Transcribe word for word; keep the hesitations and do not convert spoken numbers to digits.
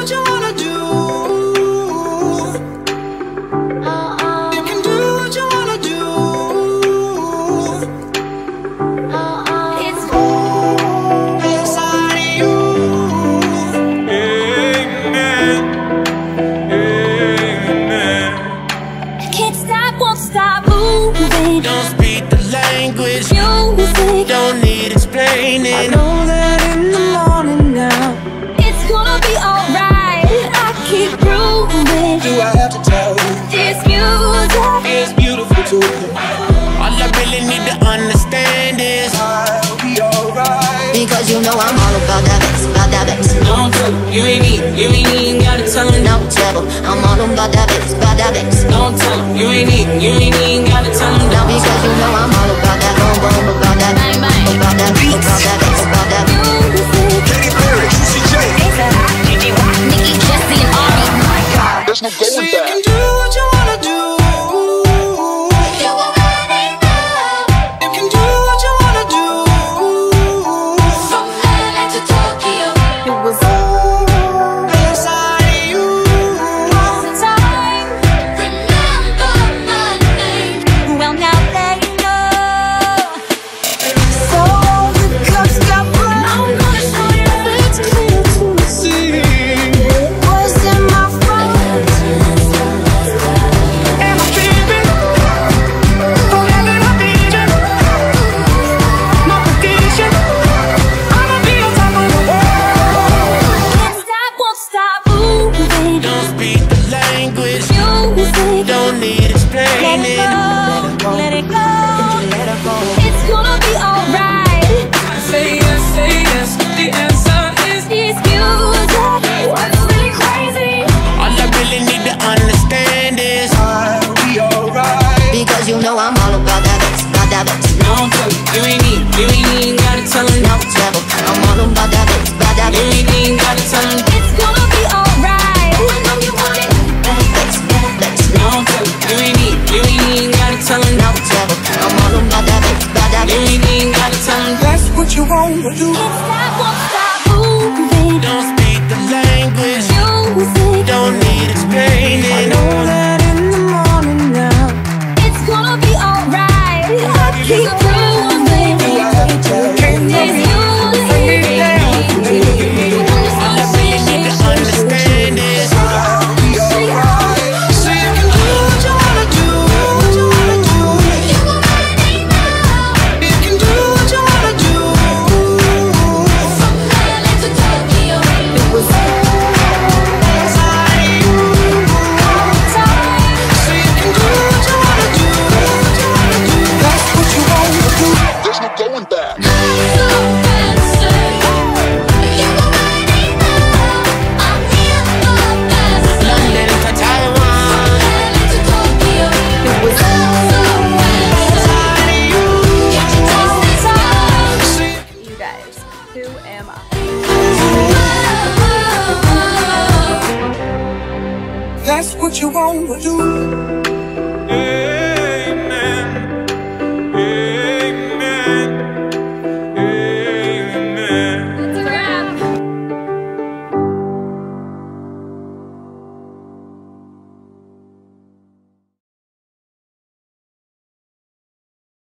what you wanna do. You can do what you wanna do. It's inside of you. Amen. Amen. I can't stop, won't stop moving. Don't speak the language. Music, Don't need explaining. I know that in the morning now it's gonna be alright. I keep proving. Do I have to tell you? This music It's beautiful too. All I really need to understand is I'll be alright. Because you know I'm all about that bass, about that bass. No trouble, you ain't need, you ain't even gotta tell me no. No trouble, I'm all about that bass, about that bass. No trouble, you ain't need, you ain't even gotta tell me no. Because you know I'm all about that boom boom, about that, Bang, bang. about that, about that bass, about that. music. Katy Perry, Juicy J. Nikki, Jesse, and Ari. There's no So going you can back. do what you wanna do. You already know. You can do what you wanna do. From L A to Tokyo, it was Inside of you. all the time. Remember my name. Well, now they know. So the cups got broke. I'm gonna show you it's clear to see. It wasn't my fault. And my baby, forever I need you. My prediction, I'ma be on top of the world. Can't stop, won't stop moving. Don't speak the language. Music, Don't need let it explaining. go, let it go. It's gonna be alright. Say yes, say yes, the answer is This music, what's really crazy? All I really need to understand is I'll be alright. Because you know I'm all about that bass, about that bass. no trouble, you ain't need, you ain't even gotta tell me No no. trouble, I'm all about that bass, about that You bass. ain't even gotta tell me It's gonna be alright. I know you want it. Bass, bass. no trouble, you ain't need, you ain't even gotta tell me No no. trouble, I'm all about that bass, about that You bass. ain't even gotta tell me That's what you wanna do. Can't stop, won't stop moving. Don't speak the language. Music, Don't need explaining. that in the morning now it's gonna be alright. I keep proving. This music, All I really need to understand is I'll be alright. So you can do what you wanna do. What you wanna do. you already know. You can do what you wanna do. From L A to Tokyo, it was Inside of you. all the time. So you can do what you wanna do. What you wanna do. That's what you wanna do. There's no going back. So fancy, you already know. I'm here for the best. London to Taiwan. L A to Tokyo, it was so fancy. Inside of you. Can't you taste this love? So you can You guys, who am I? That's what you wanna do.